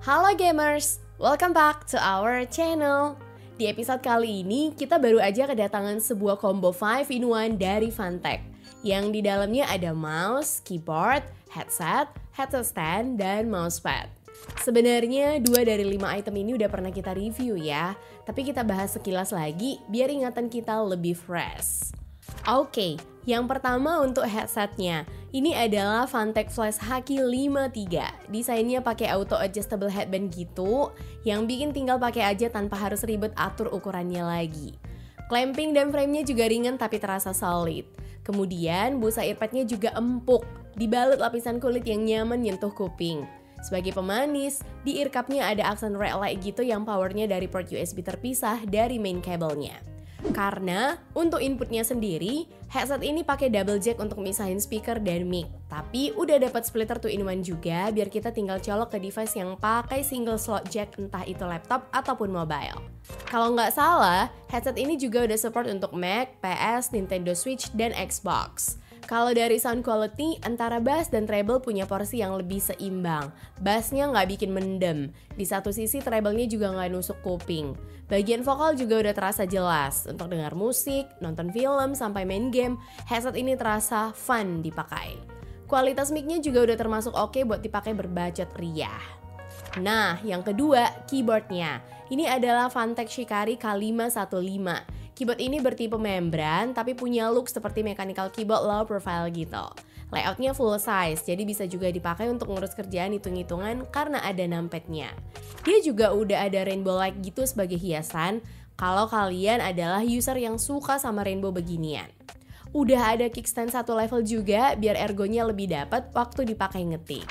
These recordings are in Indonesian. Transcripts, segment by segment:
Halo gamers, welcome back to our channel. Di episode kali ini kita baru aja kedatangan sebuah combo 5-in-1 dari Funtech yang di dalamnya ada mouse, keyboard, headset stand, dan mousepad. Sebenarnya 2 dari 5 item ini udah pernah kita review ya, tapi kita bahas sekilas lagi biar ingatan kita lebih fresh. Oke, yang pertama untuk headsetnya. Ini adalah Funtech Flash Haki 53. Desainnya pakai auto adjustable headband gitu, yang bikin tinggal pakai aja tanpa harus ribet atur ukurannya lagi. Clamping dan framenya juga ringan tapi terasa solid. Kemudian busa earpadnya juga empuk, dibalut lapisan kulit yang nyaman nyentuh kuping. Sebagai pemanis, di ear cup-nya ada aksen red light gitu yang powernya dari port USB terpisah dari main kabelnya. Karena untuk inputnya sendiri, headset ini pakai double jack untuk misahin speaker dan mic. Tapi udah dapat splitter 2-in-1 juga biar kita tinggal colok ke device yang pakai single slot jack, entah itu laptop ataupun mobile. Kalau nggak salah, headset ini juga udah support untuk Mac, PS, Nintendo Switch, dan Xbox. Kalau dari sound quality, antara bass dan treble punya porsi yang lebih seimbang. Bassnya nggak bikin mendem. Di satu sisi treble-nya juga nggak nusuk kuping. Bagian vokal juga udah terasa jelas. Untuk dengar musik, nonton film, sampai main game, headset ini terasa fun dipakai. Kualitas mic-nya juga udah termasuk oke buat dipakai berbacot riah. Nah, yang kedua, keyboardnya. Ini adalah Funtech Shikari K515. Keyboard ini bertipe membran tapi punya look seperti mechanical keyboard low profile gitu. Layoutnya full size, jadi bisa juga dipakai untuk ngurus kerjaan hitung-hitungan karena ada numpadnya. Dia juga udah ada rainbow light gitu sebagai hiasan kalau kalian adalah user yang suka sama rainbow beginian. Udah ada kickstand 1 level juga biar ergonya lebih dapat waktu dipakai ngetik.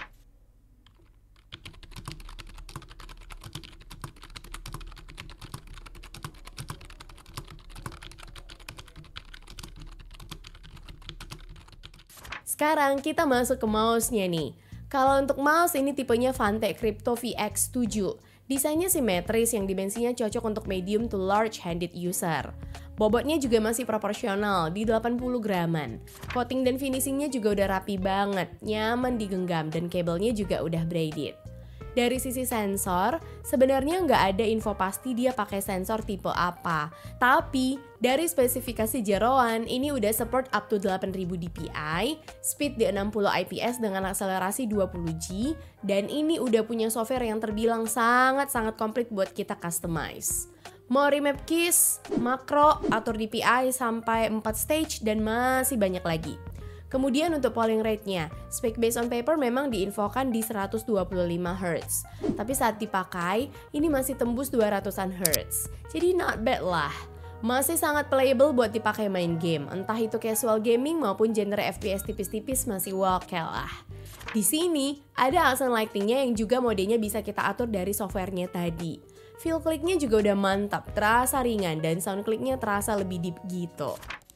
Sekarang kita masuk ke mouse-nya nih. Kalau untuk mouse ini tipenya Funtech Crypto VX7. Desainnya simetris yang dimensinya cocok untuk medium to large-handed user. Bobotnya juga masih proporsional di 80 graman. Coating dan finishingnya juga udah rapi banget, nyaman digenggam dan kabelnya juga udah braided. Dari sisi sensor, sebenarnya nggak ada info pasti dia pakai sensor tipe apa. Tapi, dari spesifikasi jeroan, ini udah support up to 8000 dpi, speed di 60 IPS dengan akselerasi 20G, dan ini udah punya software yang terbilang sangat-sangat komplit buat kita customize. Mau remap keys, makro, atur DPI sampai 4 stage, dan masih banyak lagi. Kemudian untuk polling rate-nya, spek based on paper memang diinfokan di 125 Hz. Tapi saat dipakai, ini masih tembus 200-an Hz. Jadi not bad lah. Masih sangat playable buat dipakai main game, entah itu casual gaming maupun genre FPS tipis-tipis masih oke lah. Di sini, ada aksen lighting-nya yang juga modenya bisa kita atur dari softwarenya tadi. Feel kliknya juga udah mantap, terasa ringan, dan sound kliknya terasa lebih deep gitu.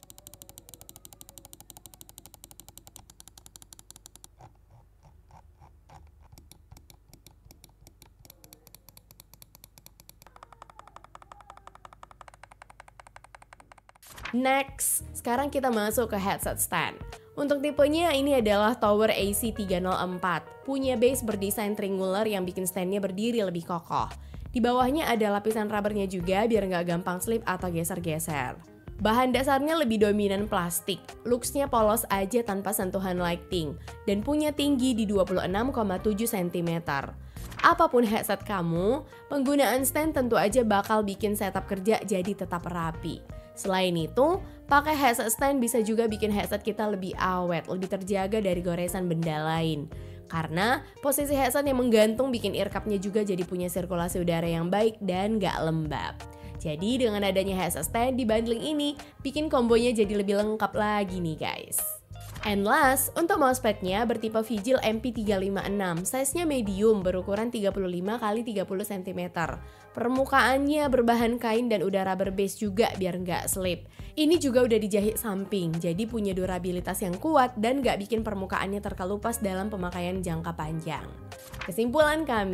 Next, sekarang kita masuk ke headset stand. Untuk tipenya ini adalah Tower AC304. Punya base berdesain triangular yang bikin standnya berdiri lebih kokoh. Di bawahnya ada lapisan rubbernya juga biar nggak gampang slip atau geser-geser. Bahan dasarnya lebih dominan plastik, looks-nya polos aja tanpa sentuhan lighting, dan punya tinggi di 26,7 cm. Apapun headset kamu, penggunaan stand tentu aja bakal bikin setup kerja jadi tetap rapi. Selain itu, pakai headset stand bisa juga bikin headset kita lebih awet, lebih terjaga dari goresan benda lain. Karena posisi headset yang menggantung bikin ear cup-nya juga jadi punya sirkulasi udara yang baik dan gak lembab. Jadi dengan adanya headset stand di bundling ini, bikin kombonya jadi lebih lengkap lagi nih guys. And last, untuk mousepadnya bertipe Vigil MP356, size-nya medium berukuran 35x30 cm. Permukaannya berbahan kain dan udah rubber base juga biar nggak slip. Ini juga udah dijahit samping, jadi punya durabilitas yang kuat dan nggak bikin permukaannya terkelupas dalam pemakaian jangka panjang. Kesimpulan kami,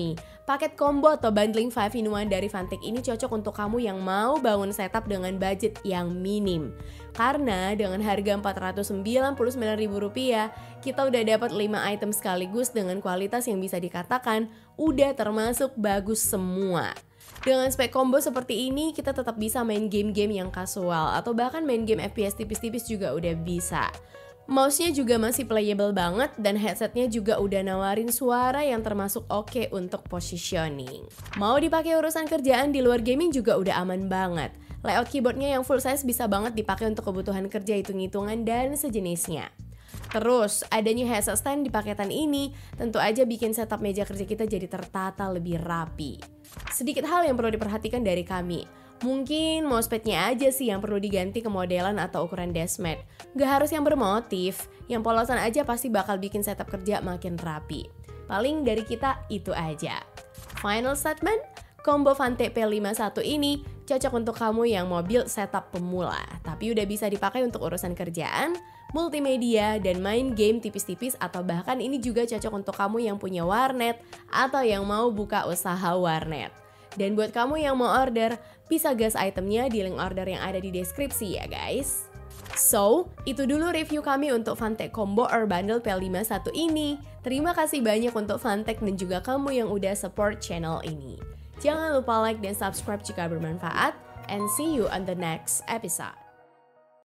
Paket combo atau bundling 5 in 1 dari Fantech ini cocok untuk kamu yang mau bangun setup dengan budget yang minim. Karena dengan harga Rp499.000, kita udah dapat 5 item sekaligus dengan kualitas yang bisa dikatakan udah termasuk bagus semua. Dengan spek combo seperti ini, kita tetap bisa main game-game yang casual atau bahkan main game FPS tipis-tipis juga udah bisa. Mouse-nya juga masih playable banget dan headsetnya juga udah nawarin suara yang termasuk oke untuk positioning. Mau dipakai urusan kerjaan di luar gaming juga udah aman banget. Layout keyboardnya yang full size bisa banget dipakai untuk kebutuhan kerja hitung-hitungan dan sejenisnya. Terus, adanya headset stand di paketan ini tentu aja bikin setup meja kerja kita jadi tertata lebih rapi. Sedikit hal yang perlu diperhatikan dari kami. Mungkin mousepadnya aja sih yang perlu diganti ke modelan atau ukuran deskmat. Gak harus yang bermotif, yang polosan aja pasti bakal bikin setup kerja makin rapi. Paling dari kita itu aja. Final statement, combo Fantech P51 ini cocok untuk kamu yang mau build setup pemula, tapi udah bisa dipakai untuk urusan kerjaan, multimedia, dan main game tipis-tipis, atau bahkan ini juga cocok untuk kamu yang punya warnet atau yang mau buka usaha warnet. Dan buat kamu yang mau order, bisa gas itemnya di link order yang ada di deskripsi ya guys. So, itu dulu review kami untuk Fantech Combo or Bundle P51 ini. Terima kasih banyak untuk Fantech dan juga kamu yang udah support channel ini. Jangan lupa like dan subscribe jika bermanfaat, and see you on the next episode.